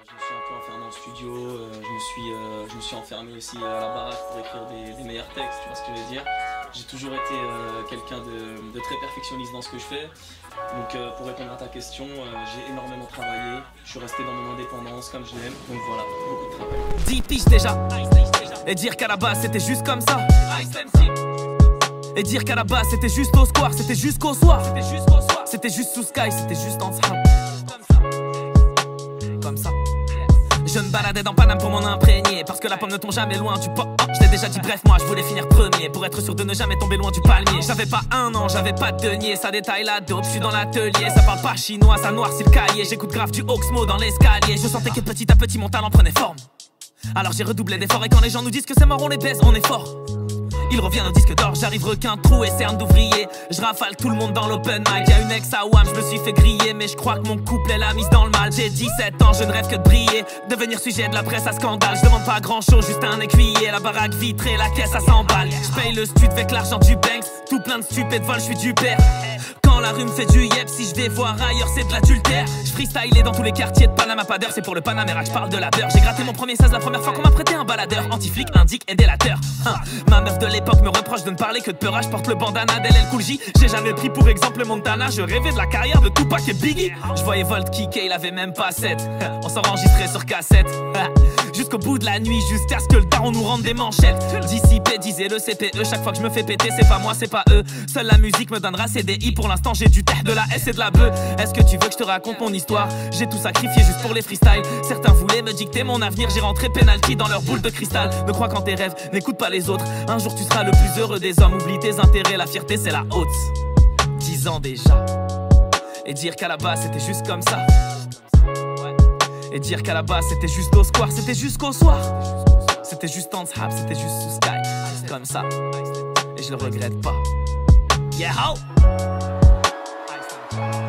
Je me suis un peu enfermé en studio, je me suis enfermé aussi à la baraque pour écrire des meilleurs textes, tu vois ce que je veux dire. J'ai toujours été quelqu'un de très perfectionniste dans ce que je fais. Donc pour répondre à ta question, j'ai énormément travaillé, je suis resté dans mon indépendance comme je l'aime, donc voilà, beaucoup de travail. 10 piges déjà, et dire qu'à la base c'était juste comme ça. Et dire qu'à la base c'était juste au square, c'était jusqu'au soir. C'était juste sous sky, c'était juste en sahab. Comme ça. Je me baladais dans Paname pour m'en imprégner, parce que la pomme ne tombe jamais loin du pot. Je t'ai déjà dit bref, moi je voulais finir premier, pour être sûr de ne jamais tomber loin du palmier. J'avais pas un an, j'avais pas de denier, ça détaille la dope, je suis dans l'atelier. Ça parle pas chinois, ça noircit le cahier. J'écoute grave du Oxmo dans l'escalier. Je sentais que petit à petit mon talent prenait forme. Alors j'ai redoublé d'efforts, et quand les gens nous disent que c'est mort on les baise, on est fort. Il revient au disque d'or, j'arrive requin, trou et cerne d'ouvrier. Je rafale tout le monde dans l'open mic. Y'a une ex à Wam, je me suis fait griller, mais je crois que mon couplet l'a mise dans le mal. J'ai 17 ans, je ne rêve que de briller, devenir sujet de la presse à scandale. Je demande pas grand chose, juste un écuyer, la baraque vitrée, la caisse à 100 balles. Je paye le stud avec l'argent du Banks, tout plein de stupés de vol, je suis du père. Quand la rue me fait du yep, si je vais voir ailleurs c'est de l'adultère. Je freestyle dans tous les quartiers de Panama, pas d'heure, c'est pour le Panamera que je parle de la beurre. J'ai gratté mon premier 16 la première fois qu'on m'a prêté un baladeur. Anti-flic, indique et délateur. Ma meuf de l'époque me reproche de ne parler que de peur. Je porte le bandana d'LL Cool J. J'ai jamais pris pour exemple Montana. Je rêvais de la carrière de Tupac et Biggie. Je voyais Volt kicker, il avait même pas 7. On s'enregistrait sur cassette. Jusqu'au bout de la nuit, jusqu'à ce que le daron nous rende des manchettes. Dissipé, disait le CPE. Chaque fois que je me fais péter, c'est pas moi, c'est pas eux. Seule la musique me donnera CDI. Pour l'instant, j'ai du terre, de la S et de la bœuf. Est-ce que tu veux que je te raconte mon histoire? J'ai tout sacrifié juste pour les freestyles. Certains voulaient me dicter mon avenir. J'ai rentré penalty dans leur boule de cristal. Ne crois qu'en tes rêves, n'écoute pas les autres. Un jour, tu seras le plus heureux des hommes. Oublie tes intérêts, la fierté, c'est la haute. 10 ans déjà. Et dire qu'à la base, c'était juste comme ça. Et dire qu'à la base c'était juste au square, c'était jusqu'au soir. C'était juste en sahab, c'était juste sous sky. Comme ça, et je le regrette pas. Yeah, how?